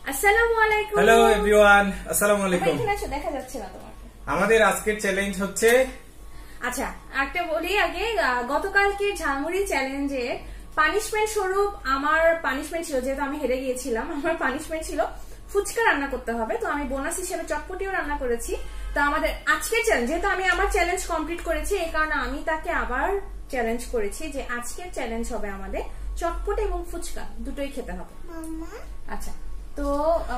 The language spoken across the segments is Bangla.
আসসালামু আলাইকুম। হ্যালো এভরিওয়ান, আসসালামু আলাইকুম। এখানে এসে দেখা যাচ্ছে না তোমাকে। আমাদের আজকের চ্যালেঞ্জ হচ্ছে, আচ্ছা একটা বলি আগে, গতকালকে ঝালমুড়ি চ্যালেঞ্জে পানিশমেন্ট স্বরূপ আমার পানিশমেন্ট ছিল, যেহেতু আমি হেরে গিয়েছিলাম, আমার পানিশমেন্ট ছিল ফুচকা রান্না করতে হবে। তো আমি বোনাস হিসেবে চটপটিও রান্না করেছি। তো আমাদের আজকের চ্যালেঞ্জ, যেহেতু আমি আমার চ্যালেঞ্জ কমপ্লিট করেছি, এই কারণে আমি তাকে আবার চ্যালেঞ্জ করেছি যে আজকের চ্যালেঞ্জ হবে আমাদের চটপটি এবং ফুচকা দুটোই খেতে হবে। আচ্ছা তো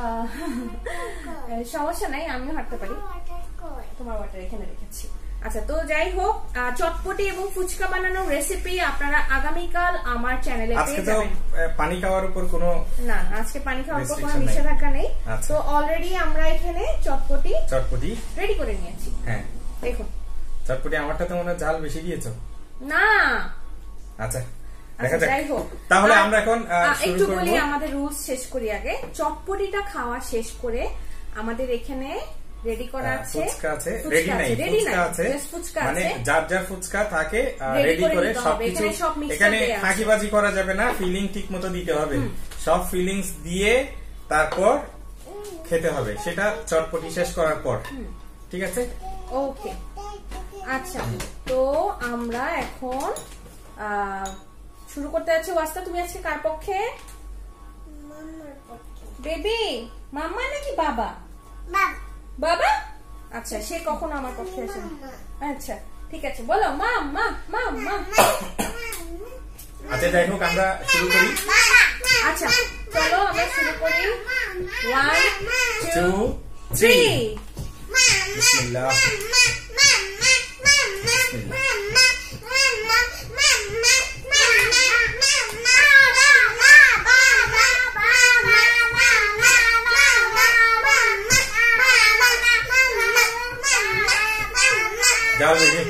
সমস্যা নাই, আমিও হাঁটতে পারি। তোমার ওয়াটার এখানে রেখেছি। আচ্ছা তো যাই হোক, চটপটি এবং ফুচকা বানানোর রেসিপি আপনারা আগামীকাল আমার চ্যানেলে পেয়ে যাবেন। পানি খাওয়ার উপর কোনো না, আজকে পানি খাওয়ার উপর কোনো নিষেধাজ্ঞা নেই। তো অলরেডি আমরা এখানে চটপটি রেডি করে নিয়েছি। হ্যাঁ দেখুন, চটপটি আমারটা তো মনে হয় ঝাল বেশি দিয়েছো না। আচ্ছা দেখা যাক, যাই হোক তাহলে আমরা এখন একটু বলি, আমাদের রুলস শেষ করি আগে। চটপটিটা খাওয়া শেষ করে আমাদের এখানে রেডি করা আছে, ফুচকা আছে, রেডি নাই, ফুচকা আছে, মানে যার যার ফুচকা থাকে রেডি করে সবকিছু। এখানে ফাঁকিবাজি করা যাবে না, ফিলিং ঠিক মতো দিতে হবে, সব ফিলিংস দিয়ে তারপর খেতে হবে, সেটা চটপটি শেষ করার পর। ঠিক আছে, ওকে। আচ্ছা তো আমরা এখন শুরু করতে যাচ্ছি। ওয়াস্তা, তুমি আজকে কার পক্ষে? বেবি মাম্মা নাকি বাবা? বাবা। আচ্ছা, সে কখনো আমার পক্ষে আসে না। আচ্ছা ঠিক আছে, বলো মা মা মা মা। আচ্ছা যাই হোক, আমরা শুরু করি। আচ্ছা চলো আমরা শুরু করি। 1 2 3 বিসমিল্লাহ। যাও দেখি,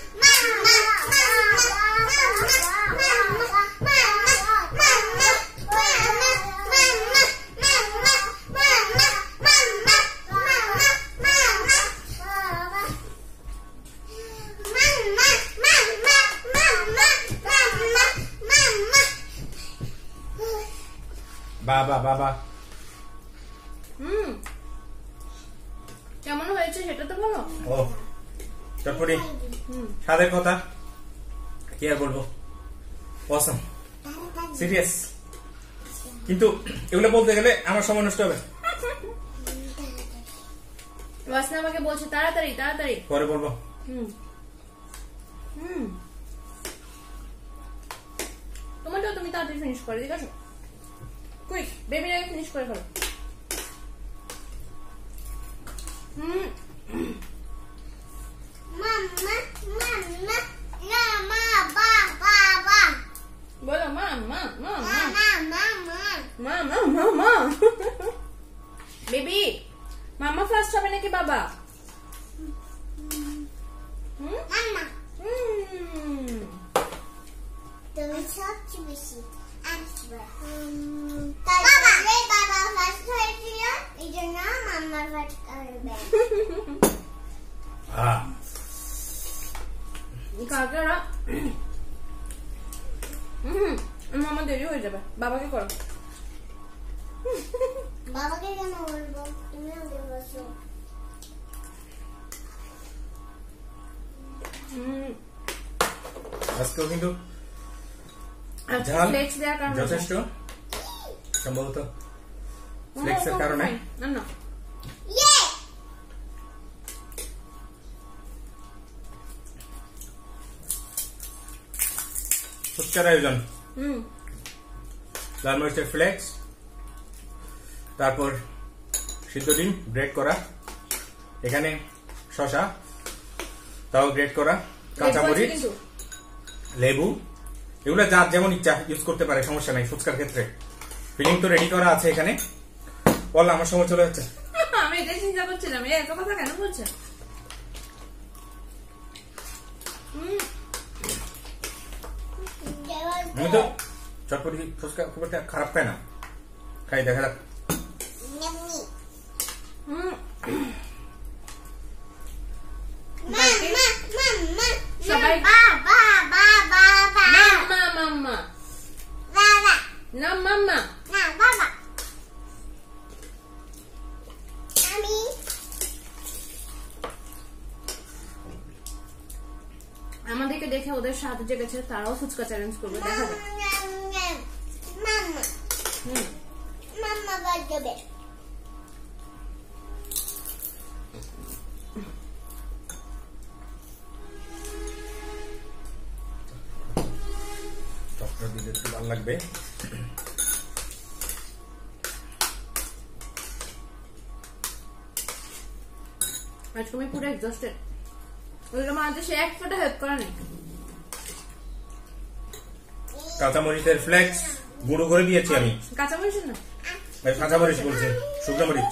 বাবা বাবা। কেমন হয়েছে সেটা তো বলো। ও চটপটি স্বাদের কথা কি আর বলবো, অসাম, সিরিয়াস। কিন্তু এগুলো বলতে গেলে আমার সময় নষ্ট হবে। ওয়াসনা আমাকে বলছে তাড়াতাড়ি তাড়াতাড়ি, পরে বলবো। তোমারটাও তুমি তাড়াতাড়ি ফিনিশ করে ঠিক আছে। কুইক, বেবির আগে ফিনিশ করে ফেলো। বলো মা মা মা মা মা মা মা। বেবি মাম্মা ফার্স্ট হবে নাকি বাবা? তুমি সবচেয়ে বেশি বাবা ফার্স্ট হয়েছিল, এই জন্য মাম্মা ফার্স্ট করবে। কাকারা মামা দেরি হয়ে যাবে, বাবাকে করো। বাবাকে কেন বলবো, তুমি আগে বসো। আজকেও কিন্তু ফ্লেক্স দেওয়ার কারণে যথেষ্ট, সম্ভবত ফ্লেক্সের কারণে। না ফুচকার আয়োজন, লাল মরিচের ফ্লেক্স, তারপর সিদ্ধ ডিম গ্রেট করা, এখানে শসা তাও গ্রেট করা, কাঁচামরিচ, লেবু, এগুলো যার যেমন ইচ্ছা ইউজ করতে পারে, সমস্যা নাই। ফুচকার ক্ষেত্রে ফিলিং তো রেডি করা আছে এখানে। বল, আমার সময় চলে যাচ্ছে। আমি এটা চিন্তা করছিলাম, এত কথা কেন বলছে। আমি তো চটপটি ফুচকা খুব একটা খারাপ খাই না, খাই দেখা যাক। সবাই মাম্মা না মাম্মা সবাইকে দেখে ওদের সাথে জেগেছে, তারাও ফুচকা চ্যালেঞ্জ করবে, দেখা যাক। মাম্মা মাম্মা বাজবে। টকটা দিলে একটু ভালো লাগবে। আজকে আমি পুরো এক্সস্টেড, ওইরকম আজ সে এক ফোঁটা হেল্প করে নাই। কাঁচামরিচের ফ্লেক্স গুঁড়ো করে দিয়েছি আমি। কাঁচামরিচ না, কাঁচামরিচ বলছে, শুকনো মরিচ।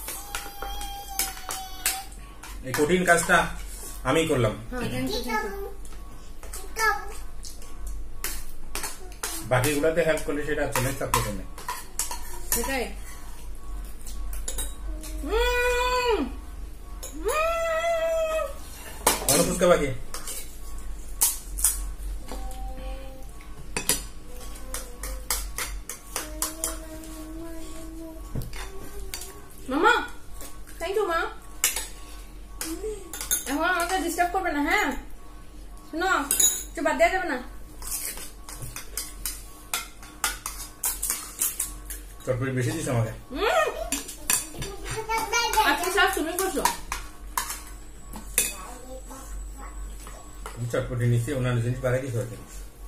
এই কঠিন কাজটা আমি করলাম। হ্যাঁ থ্যাংক ইউ। বাকিগুলোতে হেল্প করলে সেটা চ্যালেঞ্জ থাকতে পারে। সেটাই। অন্য ফুচকা বাকি। মামা থ্যাংক ইউ মা, এখন আমাকে ডিস্টার্ব করবে না। হ্যাঁ শোনো, একটু বাদ দেওয়া যাবে না। চটপটি বেশি দিস আমাকে। আজকে সব তুমি করছো। চটপটি নিচ্ছি, অন্যান্য জিনিস বাড়াই দিস হয়তো।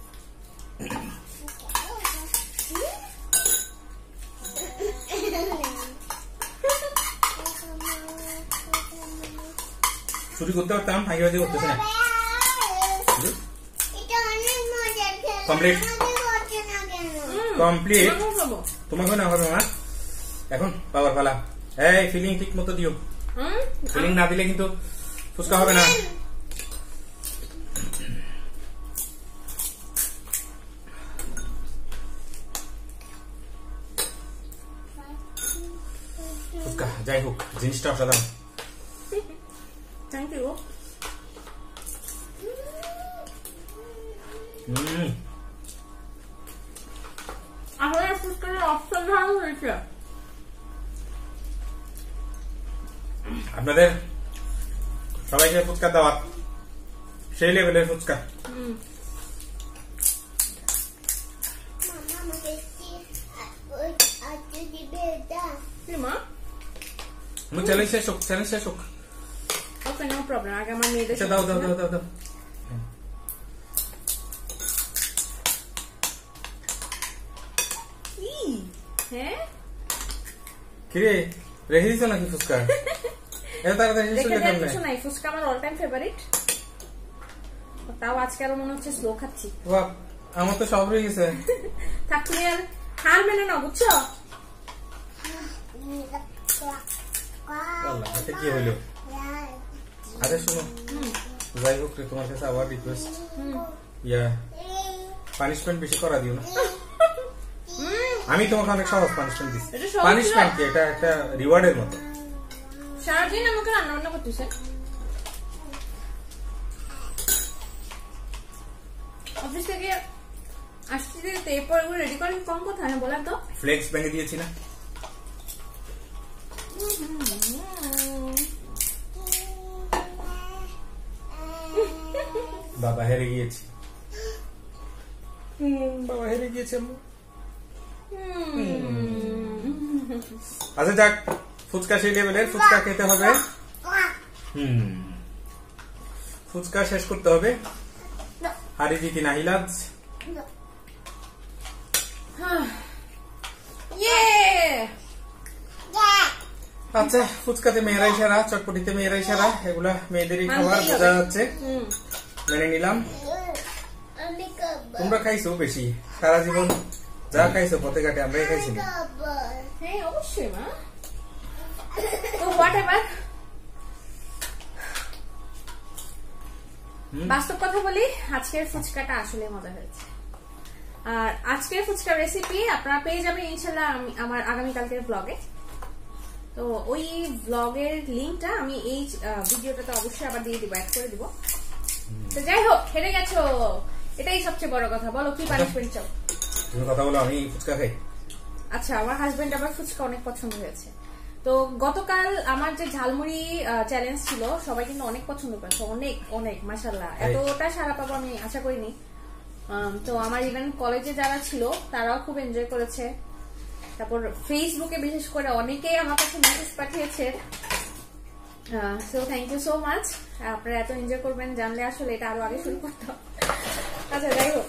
চুরি করতে পারতাম, ফাঁকি বাজি করতেছে না। Complete complete. তোমাকে না হবে মা, এখন বাবার পালা। এই ফিলিং ঠিক মতো দিও, ফিলিং না দিলে কিন্তু ফুচকা হবে না। ফুচকা যাই হোক, জিনিসটা অসাধারণ। Thank you. আসলে ফুচকাটা অসাধারণ হয়েছে। আপনাদের সবাইকে ফুচকা দাওয়াত, সেই লেভেলের ফুচকা। চ্যালেঞ্জ শেষ হোক, চ্যালেঞ্জ শেষ হোক। ওকে নো প্রবলেম, আগে আমার মেয়েদের দাও দাও দাও দাও দাও। হ্যাঁ কিরে রেখে দিছো নাকি ফুচকা? এত তাড়াতাড়ি শেষ হয়ে গেল। কিছু নাই, ফুচকা আমার অল টাইম ফেভারিট, তাও আজকে আরো মনে হচ্ছে স্লো খাচ্ছি। বাহ, আমার তো সব রয়ে গেছে। থাক তুমি আর হার মেনে নাও, বুঝছো? এটা কি হইলো? আচ্ছা শোনো, যাই হোক তোমার কাছে আবার রিকোয়েস্ট, পানিশমেন্ট বেশি করা দিও না। আমি তোমাকে অনেক সহজ পানিশমেন্ট দিচ্ছি। পানিশমেন্ট কি, এটা একটা রিওয়ার্ডের মতো। সারাদিন আমাকে রান্না বান্না করতেছে, অফিস থেকে আসছি, এরপর এগুলো রেডি করে কম কথা না বলেন তো। ফ্লেক্স ভেঙে দিয়েছি না? বাবা হেরে গিয়েছি, বাবা হেরে গিয়েছে। আচ্ছা যাক, ফুচকা সেই লেভেলের, ফুচকা খেতে হবে। ফুচকা শেষ করতে হবে, হারি জিতি নাহিলাজ। আচ্ছা, ফুচকাতে মেয়েরাই সেরা, চটপটিতে মেয়েরাই সেরা, এগুলা মেয়েদেরই খাবার, বোঝা যাচ্ছে, মেনে নিলাম। তোমরা খাইছো বেশি, সারা জীবন যা খাইছো পথে ঘাটে আমরাই খাইছি। হ্যাঁ অবশ্যই মা। তো হোয়াটএভার, বাস্তব কথা বলি, আজকের ফুচকাটা আসলে মজা হয়েছে। আর আজকের ফুচকা রেসিপি আপনারা পেয়ে যাবেন ইনশাল্লাহ আমার আগামীকালকের ব্লগে। তো ওই ব্লগের লিঙ্কটা আমি এই ভিডিওটাতে অবশ্যই আবার দিয়ে দিব, অ্যাড করে দিব। তো যাই হোক, হেরে গেছো, এটাই সবচেয়ে বড় কথা। বলো কি পানিশমেন্ট চাও? তুমি কথা বলো, আমি ফুচকা খাই। আচ্ছা, আমার হাজবেন্ড আবার ফুচকা অনেক পছন্দ হয়েছে, তো গতকাল আমার যে ঝালমুড়ি চ্যালেঞ্জ ছিল সবাই কিন্তু অনেক পছন্দ করেছে, অনেক অনেক মাশাআল্লাহ, এতটা সারা পাবো আমি আশা করিনি। তো আমার ইভেন কলেজে যারা ছিল তারাও খুব এনজয় করেছে। তারপর ফেসবুকে বিশেষ করে অনেকেই আমার কাছে মেসেজ পাঠিয়েছে। So thank you so much, আপনারা এত এনজয় করবেন জানলে আসলে এটা আরো আগে শুরু করতাম। আচ্ছা যাই হোক,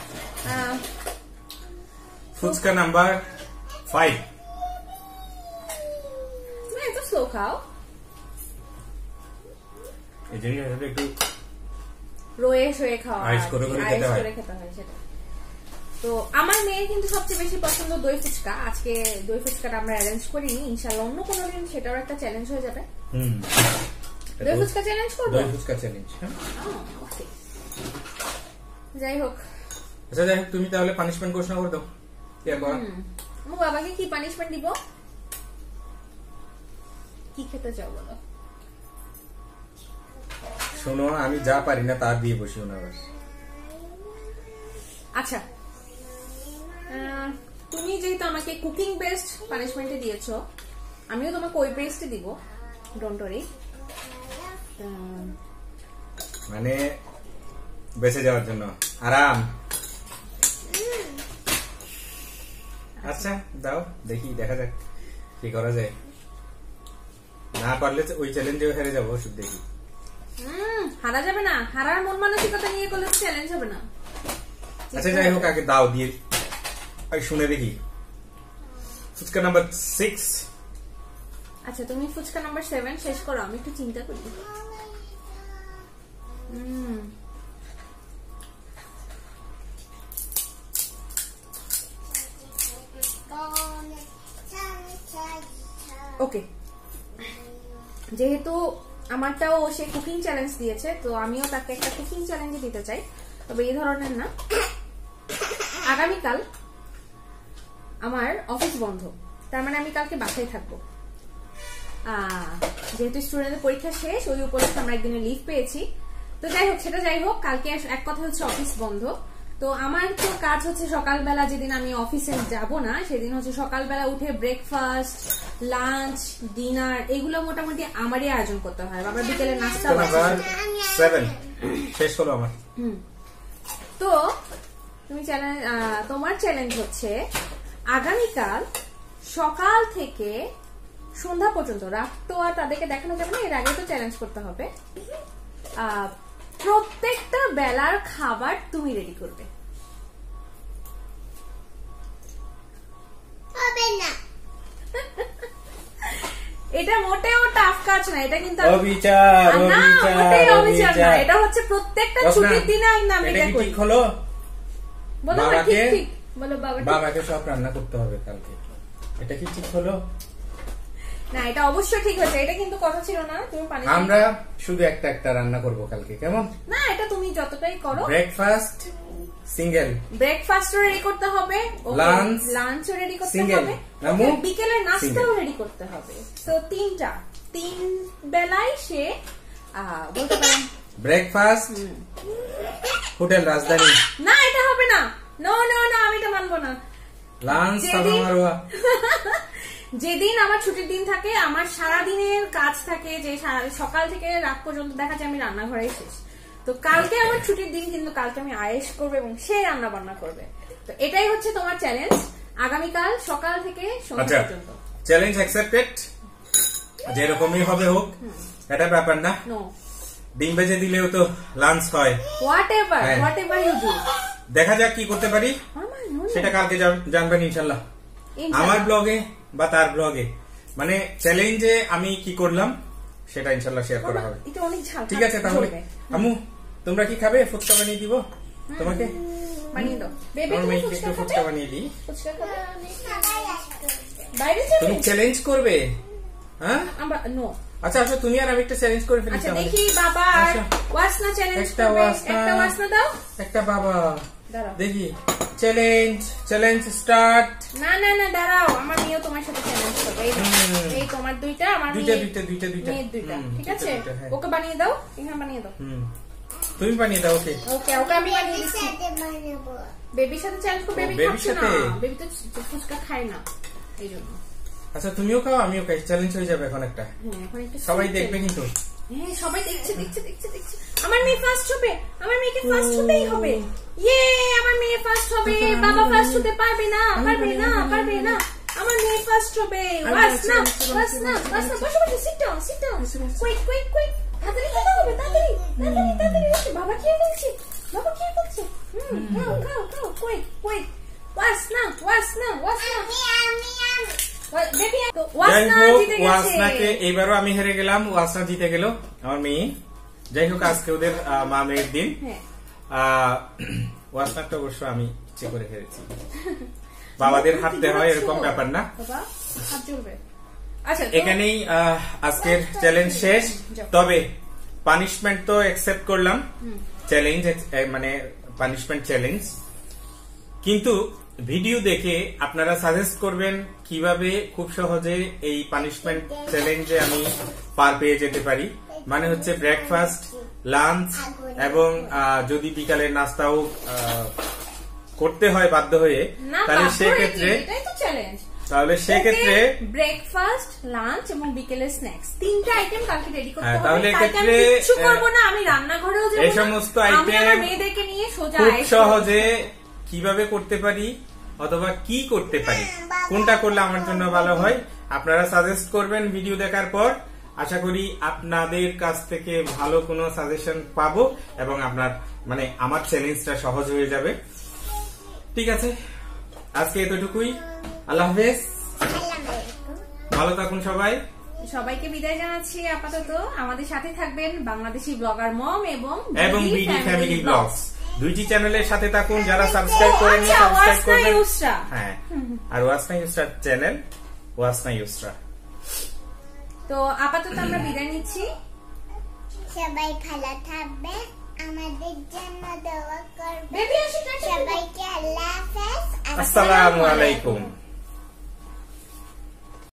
ফুচকা নাম্বার 5। তুমি এত স্লো খাও, এই জিনিসটা একটু রয়ে শোয়ে খাওয়া, আইস করে খেতে হয় সেটা। তো আমার মেয়ে কিন্তু সবচেয়ে বেশি পছন্দ দই ফুচকা। আজকে দই ফুচকাটা আমরা অ্যারেঞ্জ করিনি, ইনশাআল্লাহ অন্য কোনো দিন সেটাও একটা চ্যালেঞ্জ হয়ে যাবে। দই ফুচকা চ্যালেঞ্জ করব, দই ফুচকা চ্যালেঞ্জ। ওকে যাই হোক। আচ্ছা যাই হোক, তুমি তাহলে পানিশমেন্ট ঘোষণা করে দাও। কি করা? ও বাবাকে কি পানিশমেন্ট দিব? কি খেতে চাও বলো? শোনো, আমি যা পারি না তা দিয়ে বসিও না বাস। আচ্ছা, তুমি যেহেতু আমাকে কুকিং বেস্ট পানিশমেন্টে দিয়েছো, আমিও তোমাকে ওই বেস্টে দিব, ডোন্ট ওয়ারি। মানে বেঁচে যাওয়ার জন্য আরাম। আচ্ছা দাও, দেখি, দেখা যাক কি করা যায়। না পারলে ওই চ্যালেঞ্জে হেরে যাবো, ওষুধ দেখি। হারা যাবে না, হারার মন মানসিকতা নিয়ে করলে চ্যালেঞ্জ হবে না। আচ্ছা যাই হোক, আগে দাও দিয়ে শুনে দেখি। ফুচকা নাম্বার 6। আচ্ছা তুমি ফুচকা নাম্বার 7 শেষ করো, আমি একটু চিন্তা করি। ওকে, যেহেতু আমারটাও সে কুকিং চ্যালেঞ্জ দিয়েছে, তো আমিও তাকে একটা কুকিং চ্যালেঞ্জ দিতে চাই, তবে এই ধরনের না। আগামীকাল আমার অফিস বন্ধ, তার মানে আমি কালকে বাসায় থাকবো। যেহেতু স্টুডেন্টের পরীক্ষা শেষ, ওই উপলক্ষে আমরা একদিনের লিভ পেয়েছি। তো যাই হোক, সেটা যাই হোক, কালকে এক কথা হচ্ছে অফিস বন্ধ। তো আমার তো কাজ হচ্ছে সকালবেলা, যেদিন আমি অফিসে যাব না সেদিন হচ্ছে সকালবেলা উঠে ব্রেকফাস্ট, লাঞ্চ, ডিনার এগুলো মোটামুটি আমারই আয়োজন করতে হয়। আবার বিকেলে নাস্তা। 7 শেষ হলো আমার। তো তুমি তোমার চ্যালেঞ্জ হচ্ছে আগামীকাল সকাল থেকে সন্ধ্যা পর্যন্ত, রাত তো আর তাদেরকে দেখানো যাবে না, এর আগে তো চ্যালেঞ্জ করতে হবে। প্রত্যেকটা বেলার খাবার তুমি রেডি করবে। এটা মোটেও টাফ কাজ না, এটা কিন্তু এটা হচ্ছে প্রত্যেকটা ছুটির দিনে আমি এটা করি। ঠিক হলো? বলো ঠিক বলো বাবাকে সব রান্না করতে হবে কালকে, এটা কি ঠিক হলো? না, এটা অবশ্যই ঠিক হয়েছে, এটা কিন্তু কথা ছিল না। তুমি পানি, আমরা শুধু একটা রান্না করব কালকে, কেমন? না, এটা তুমি যতটাই করো। ব্রেকফাস্ট সিঙ্গেল, ব্রেকফাস্টও রেডি করতে হবে, লাঞ্চও রেডি করতে হবে, বিকেলের নাস্তাও রেডি করতে হবে। তো তিন বেলায় সে বলতে পারেন ব্রেকফাস্ট হোটেল রাজধানী। না, এটা হবে না, নো নো নো, আমি এটা মানবো না। লাঞ্চ যেদিন আমার ছুটির দিন থাকে, আমার সারা দিনের কাজ থাকে, যে সকাল থেকে রাত পর্যন্ত দেখা যায় আমি রান্নাঘরে শেষ। তো কালকে আমার ছুটির দিন, কিন্তু কালকে আমি আয়েশ করবো এবং সে রান্না বান্না করবে। তো এটাই হচ্ছে তোমার চ্যালেঞ্জ, আগামীকাল সকাল থেকে সন্ধ্যা পর্যন্ত। চ্যালেঞ্জ অ্যাকসেপ্টেড, যেরকমই হবে হোক, এটা ব্যাপার না। ডিম ভেজে দিলেও তো লাঞ্চ হয়। হোয়াটএভার ইউ ডু, দেখা যাক কি করতে পারি, সেটা কালকে জানবেন ইনশাল্লাহ আমার ব্লগে বা তার ব্লগে। মানে চ্যালেঞ্জে আমি কি করলাম সেটা ইনশাল্লাহ শেয়ার করা হবে। ঠিক আছে, তাহলে আম্মু তোমরা কি খাবে? ফুচকা বানিয়ে দিব তোমাকে, বানিয়ে দাও। একটু ফুচকা বানিয়ে দিই। তুমি চ্যালেঞ্জ করবে? হ্যাঁ, আচ্ছা আচ্ছা, তুমি আর আমি একটা চ্যালেঞ্জ করে ফেলি। আচ্ছা দেখি, বাবা আর ওয়াসনা চ্যালেঞ্জ করবে। একটা ওয়াসনা দাও, একটা বাবা। দেখি, চ্যালেঞ্জ স্টার্ট। না না না, দাঁড়াও, আমার মেয়েও তোমার সাথে চ্যালেঞ্জ করবে। এই তোমার দুইটা, আমার দুইটা। ঠিক আছে, ওকে বানিয়ে দাও, এখানে বানিয়ে দাও। তুমি বানিয়ে দাও। ওকে ওকে আমি বানিয়ে দিচ্ছি। বেবির সাথে চ্যালেঞ্জ করবে। বেবি খাচ্ছে না, বেবি তো ফুচকা খায় না, এই জন্য। আচ্ছা তুমিও খাও আমিও খাই, চ্যালেঞ্জ হয়ে যাবে এখন একটা। হ্যাঁ, এখন একটা সবাই sweet দেখবে challenge। কিন্তু। হ্যাঁ, সবাই দেখছে দেখছে দেখছে দেখছে। আমার মেয়ে ফার্স্ট হবে, আমার মেয়েকে ফার্স্ট হতেই হবে। ইয়ে, আমার মেয়ে ফার্স্ট হবে। বাবা ফার্স্ট হতে পারবে না, পারবে না, পারবে না। আমার মেয়ে ফার্স্ট হবে। ওয়াস না, ওয়াস না, ওয়াস না। বসো বসো, sit down, sit down. Quick quick quick, তাড়াতাড়ি খেতে হবে, তাড়াতাড়ি তাড়াতাড়ি তাড়াতাড়ি। বাবা খেয়ে ফেলছে, বাবা খেয়ে ফেলছে। খাও খাও খাও, কুইক কুইক। ওয়াস না, ওয়াস না, ওয়াস না। বেবি তো ওয়াস যাই না হোক, জিতে ওয়াসনাকে গেছে। এবারও আমি হেরে গেলাম, ওয়াসনা জিতে গেল আমার মেয়ে। যাই হোক, আজকে ওদের মা মেয়ের দিন। হ্যাঁ, ওয়াসনাটা অবশ্য আমি ইচ্ছে করে হেরেছি। বাবাদের হারতে হয় এরকম ব্যাপার না। বাবা হাত জ্বলবে। আচ্ছা, তো এখানেই আজকের চ্যালেঞ্জ শেষ। তবে পানিশমেন্ট তো অ্যাকসেপ্ট করলাম, চ্যালেঞ্জ মানে পানিশমেন্ট চ্যালেঞ্জ, কিন্তু ভিডিও দেখে আপনারা সাজেস্ট করবেন কিভাবে খুব সহজে এই পানিশমেন্ট চ্যালেঞ্জে আমি পার পেয়ে যেতে পারি। মানে হচ্ছে ব্রেকফাস্ট, লাঞ্চ এবং যদি বিকালের নাস্তাও করতে হয় বাধ্য হয়ে, না, তাহলে বাধ্য সেক্ষেত্রে হয়ে কি? এটাই তো চ্যালেঞ্জ। তাহলে সেক্ষেত্রে ব্রেকফাস্ট, লাঞ্চ এবং বিকেলের স্ন্যাক্স, তিনটা আইটেম কালকে রেডি করতে হ্যাঁ, হবে। তাহলে কালকে আমি এক্ষেত্রে, কিচ্ছু করব না, আমি রান্নাঘরেও যাব না। এই সমস্ত আমি item আমার মেয়েদেরকে নিয়ে সোজা খুব আয়েশ সহজে কিভাবে করতে পারি অথবা কি করতে পারি, কোনটা করলে আমার জন্য ভালো হয় আপনারা সাজেস্ট করবেন ভিডিও দেখার পর। আশা করি আপনাদের কাছ থেকে ভালো কোনো সাজেশন পাবো এবং আপনার মানে আমার চ্যালেঞ্জটা সহজ হয়ে যাবে। ঠিক আছে, আজকে এতটুকুই। আল্লাহ হাফেজ, ভালো থাকুন সবাই। সবাইকে বিদায় জানাচ্ছি আপাতত। আমাদের সাথে থাকবেন বাংলাদেশি ব্লগার মম এবং বিডি ফ্যামিলি ব্লগস, দুইটি চ্যানেলের সাথে থাকুন। যারা সাবস্ক্রাইব করেননি সাবস্ক্রাইব করবেন। হ্যাঁ, আর ওয়াসনা ইউসরা চ্যানেল, ওয়াসনা ইউসরা। তো আপাতত আমরা বিদায় নিচ্ছি। সবাই ভালো থাকবে, আমাদের জন্য দোয়া করবে। বেবি আসি, টাটা। সবাইকে আল্লাহ হাফেজ। আসসালামু আলাইকুম।